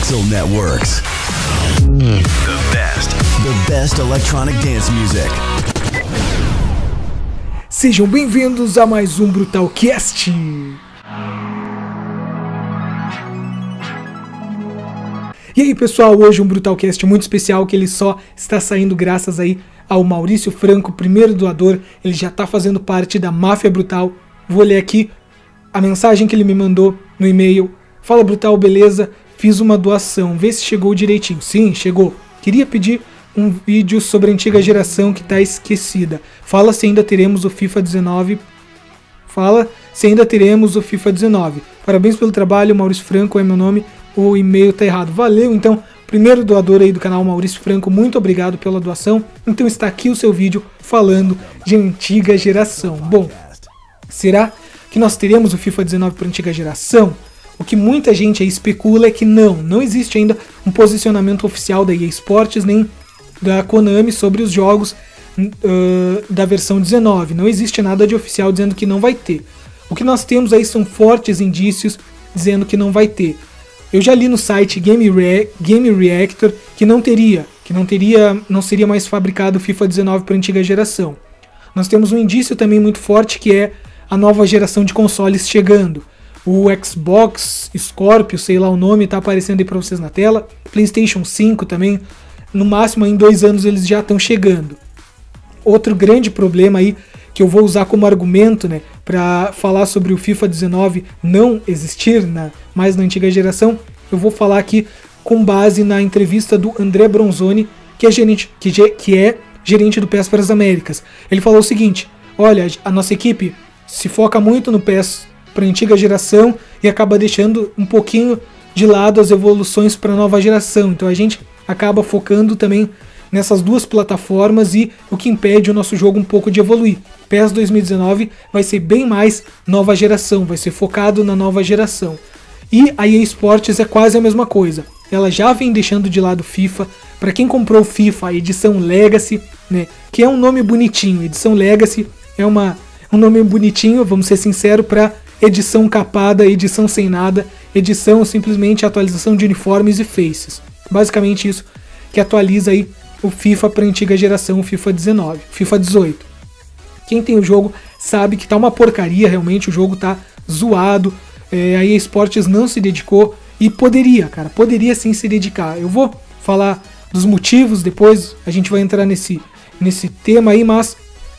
Pixel Networks. The best electronic dance music. Sejam bem-vindos a mais um Brutalcast. E aí pessoal, hoje um Brutalcast muito especial que ele só está saindo graças aí ao Maurício Franco, primeiro doador. Ele já está fazendo parte da Máfia Brutal. Vou ler aqui a mensagem que ele me mandou no e-mail. Fala Brutal, beleza? Fiz uma doação, vê se chegou direitinho. Sim, chegou. Queria pedir um vídeo sobre a antiga geração que está esquecida. Fala se ainda teremos o FIFA 19. Parabéns pelo trabalho, Maurício Franco é meu nome. O e-mail tá errado. Valeu, então, primeiro doador aí do canal Maurício Franco, muito obrigado pela doação. Então está aqui o seu vídeo falando de antiga geração. Bom, será que nós teremos o FIFA 19 para antiga geração? O que muita gente aí especula é que não existe ainda um posicionamento oficial da EA Sports nem da Konami sobre os jogos da versão 19. Não existe nada de oficial dizendo que não vai ter. O que nós temos aí são fortes indícios dizendo que não vai ter. Eu já li no site Game Reactor que não seria mais fabricado o FIFA 19 para antiga geração. Nós temos um indício também muito forte que é a nova geração de consoles chegando. O Xbox Scorpio, sei lá o nome, tá aparecendo aí para vocês na tela. PlayStation 5 também, no máximo em 2 anos eles já estão chegando. Outro grande problema aí que eu vou usar como argumento, né, para falar sobre o FIFA 19 não existir mais na antiga geração, eu vou falar aqui com base na entrevista do André Bronzoni, que é gerente do PES para as Américas. Ele falou o seguinte: olha, a nossa equipe se foca muito no PES para a antiga geração e acaba deixando um pouquinho de lado as evoluções para a nova geração. Então a gente acaba focando também nessas duas plataformas e o que impede o nosso jogo um pouco de evoluir. PES 2019 vai ser bem mais nova geração, vai ser focado na nova geração. E a EA Sports é quase a mesma coisa. Ela já vem deixando de lado o FIFA. Para quem comprou o FIFA, a edição Legacy, né, que é um nome bonitinho. Edição Legacy é um nome bonitinho, vamos ser sinceros, para edição capada, edição sem nada, edição simplesmente atualização de uniformes e faces. Basicamente isso que atualiza aí o FIFA para a antiga geração, o FIFA 19, FIFA 18. Quem tem o jogo sabe que tá uma porcaria, realmente o jogo tá zoado. A EA Sports não se dedicou e poderia sim se dedicar. Eu vou falar dos motivos, depois a gente vai entrar nesse tema aí, mas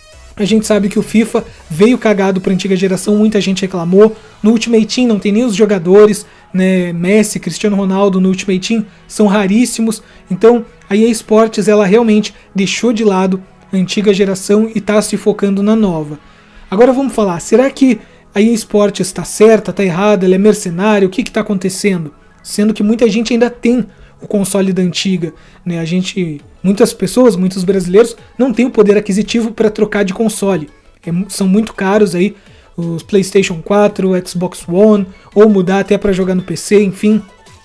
a gente sabe que o FIFA veio cagado para a antiga geração, muita gente reclamou. No Ultimate Team não tem nem os jogadores, né? Messi, Cristiano Ronaldo no Ultimate Team são raríssimos. Então a EA Sports ela realmente deixou de lado a antiga geração e está se focando na nova. Agora vamos falar, será que a EA Sports está certa, está errada, ela é mercenária? O que está acontecendo? Sendo que muita gente ainda tem o console da antiga, né? Muitas pessoas, muitos brasileiros não têm o poder aquisitivo para trocar de console. São muito caros aí os PlayStation 4, o Xbox One, ou mudar até para jogar no PC, enfim.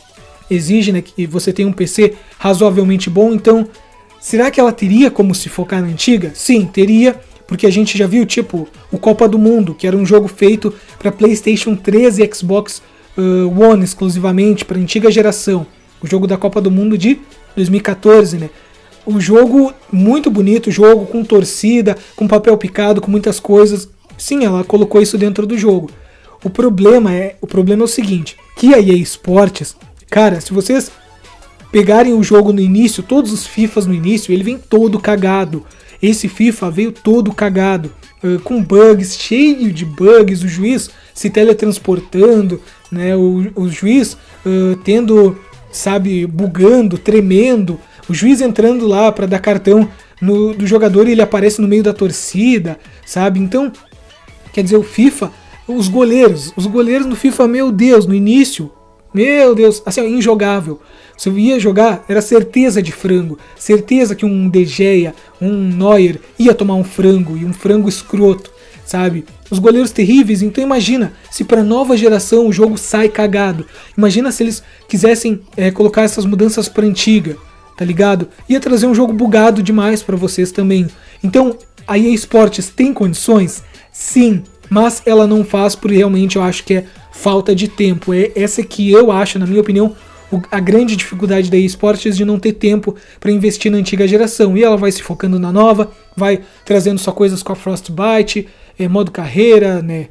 Exige, né, que você tenha um PC razoavelmente bom. Então, será que ela teria como se focar na antiga? Sim, teria, porque a gente já viu tipo o Copa do Mundo, que era um jogo feito para PlayStation 3 e Xbox One exclusivamente, para a antiga geração. O jogo da Copa do Mundo de 2014, né? O jogo muito bonito, jogo com torcida, com papel picado, com muitas coisas. Sim, ela colocou isso dentro do jogo. O problema é o seguinte, que a EA Sports, cara, se vocês pegarem o jogo no início, todos os FIFAs no início, ele vem todo cagado. Esse FIFA veio todo cagado, com bugs, cheio de bugs, o juiz se teletransportando, né? O juiz tendo, sabe, bugando, tremendo, o juiz entrando lá para dar cartão do jogador e ele aparece no meio da torcida, sabe? Então, quer dizer, o FIFA, os goleiros no FIFA, meu Deus, no início, meu Deus, assim, injogável. Se eu ia jogar, era certeza de frango, certeza que um De Gea, um Neuer ia tomar um frango, e um frango escroto, sabe? Os goleiros terríveis. Então imagina se para nova geração o jogo sai cagado. Imagina se eles quisessem colocar essas mudanças para antiga, tá ligado? Ia trazer um jogo bugado demais para vocês também. Então a EA Sports tem condições? Sim, mas ela não faz porque realmente eu acho que é falta de tempo. É essa que eu acho, na minha opinião, a grande dificuldade da EA Sports de não ter tempo para investir na antiga geração. E ela vai se focando na nova, vai trazendo só coisas com a Frostbite, modo carreira, né,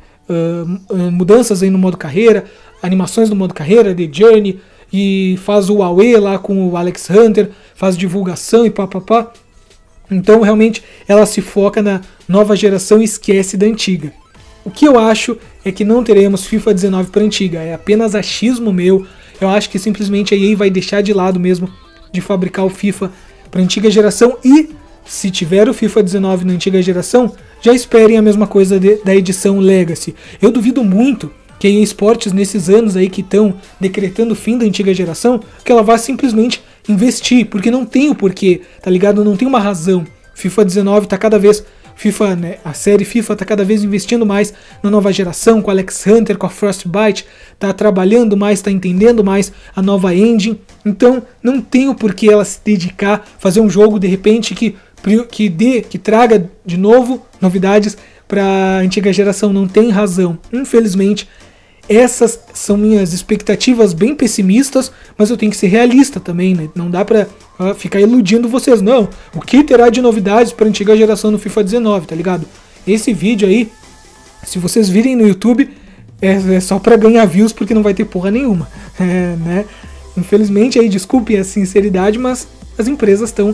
mudanças aí no modo carreira, animações no modo carreira, The Journey, e faz o AOE lá com o Alex Hunter, faz divulgação e papapá. Então realmente ela se foca na nova geração e esquece da antiga. O que eu acho é que não teremos FIFA 19 para antiga, é apenas achismo meu. Eu acho que simplesmente a EA vai deixar de lado mesmo de fabricar o FIFA para antiga geração, e se tiver o FIFA 19 na antiga geração, já esperem a mesma coisa da edição Legacy. Eu duvido muito que a EA Sports, nesses anos aí que estão decretando o fim da antiga geração, que ela vá simplesmente investir, porque não tem o porquê, tá ligado? Não tem uma razão. FIFA 19 tá cada vez... FIFA, né, a série FIFA tá cada vez investindo mais na nova geração, com a Alex Hunter, com a Frostbite, tá trabalhando mais, tá entendendo mais a nova engine. Então não tem o porquê ela se dedicar, fazer um jogo de repente que traga de novo novidades para a antiga geração. Não tem razão. Infelizmente, essas são minhas expectativas bem pessimistas, mas eu tenho que ser realista também, né? Não dá pra ficar iludindo vocês, não. O que terá de novidades para a antiga geração no FIFA 19, tá ligado? Esse vídeo aí, se vocês virem no YouTube, é só pra ganhar views, porque não vai ter porra nenhuma, né? Infelizmente, aí, desculpem a sinceridade, mas as empresas estão...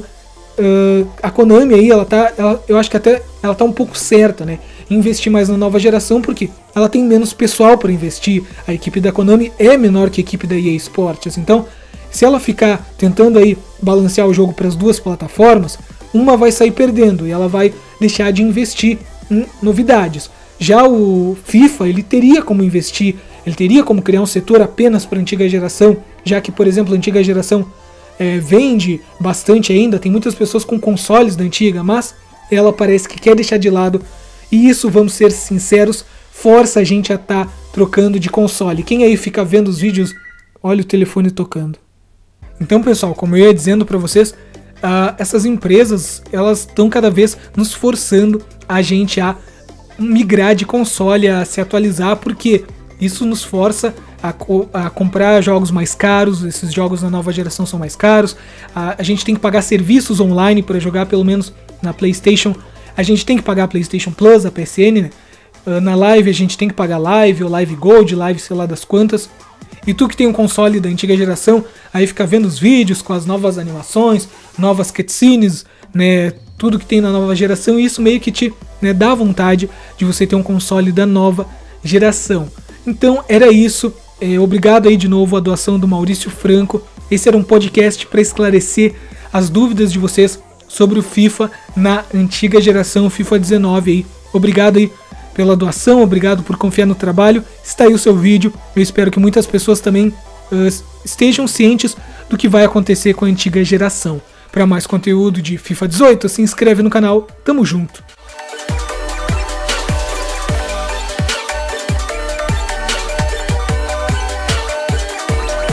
a Konami aí, eu acho que até ela tá um pouco certa, né? Investir mais na nova geração, porque ela tem menos pessoal para investir. A equipe da Konami é menor que a equipe da EA Sports. Então, se ela ficar tentando aí balancear o jogo para as duas plataformas, uma vai sair perdendo e ela vai deixar de investir em novidades. Já o FIFA, ele teria como investir, ele teria como criar um setor apenas para a antiga geração, já que, por exemplo, a antiga geração vende bastante ainda, tem muitas pessoas com consoles da antiga, mas ela parece que quer deixar de lado. E isso, vamos ser sinceros, força a gente a estar trocando de console. Quem aí fica vendo os vídeos, olha o telefone tocando. Então, pessoal, como eu ia dizendo para vocês, essas empresas, elas estão cada vez nos forçando a gente a migrar de console, a se atualizar, porque isso nos força a comprar jogos mais caros. Esses jogos da nova geração são mais caros. A gente tem que pagar serviços online para jogar, pelo menos na PlayStation. A gente tem que pagar a PlayStation Plus, a PSN, né? Na Live a gente tem que pagar Live, ou Live Gold, Live sei lá das quantas. E tu que tem um console da antiga geração, aí fica vendo os vídeos com as novas animações, novas cutscenes, né? Tudo que tem na nova geração, e isso meio que te, né, dá vontade de você ter um console da nova geração. Então era isso. Obrigado aí de novo a doação do Maurício Franco. Esse era um podcast para esclarecer as dúvidas de vocês sobre o FIFA na antiga geração, FIFA 19 aí. Obrigado aí pela doação, obrigado por confiar no trabalho. Está aí o seu vídeo. Eu espero que muitas pessoas também estejam cientes do que vai acontecer com a antiga geração. Para mais conteúdo de FIFA 18, se inscreve no canal. Tamo junto!